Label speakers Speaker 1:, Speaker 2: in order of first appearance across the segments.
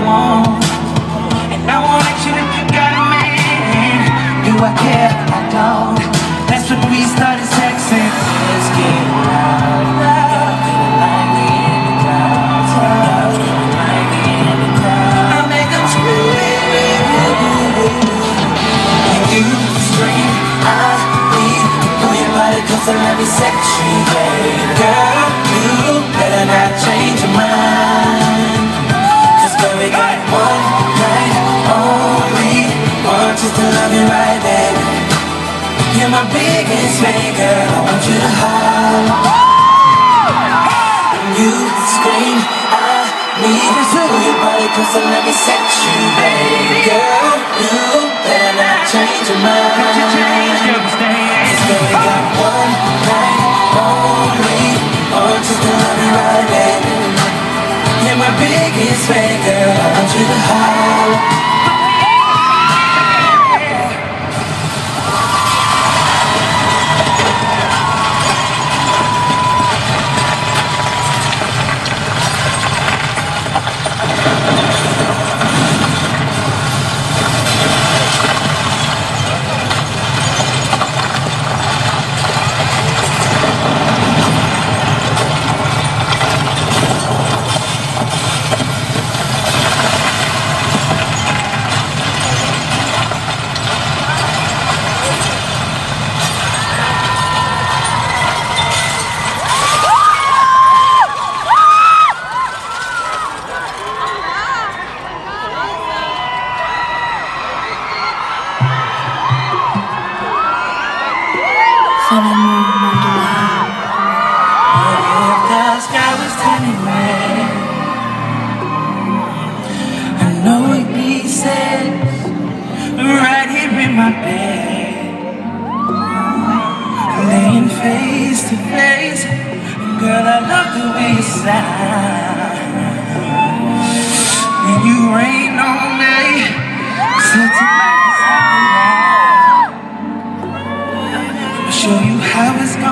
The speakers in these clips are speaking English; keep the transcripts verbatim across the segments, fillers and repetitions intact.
Speaker 1: want. And I won't let you if you got a man. Do I care? I don't. That's when we started sexing. Let's get loud. Y'all feeling like we in the clouds. Y'all feeling like we in the clouds. I make them scream. When you scream, I need to pull your body close and let me set you, baby. Girl, you better not change your mind. Cause girl, we got one night only. Want you to love you right, baby. You're my biggest fan, girl. I want you to holler. When you scream, I need to pull your body close and let me set you, baby. Girl, you better not change your mind. Cause girl, we got one night only. Want you to love me right, baby. You're my biggest fan, girl. I want you to holler.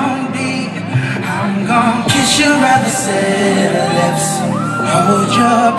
Speaker 1: Hold your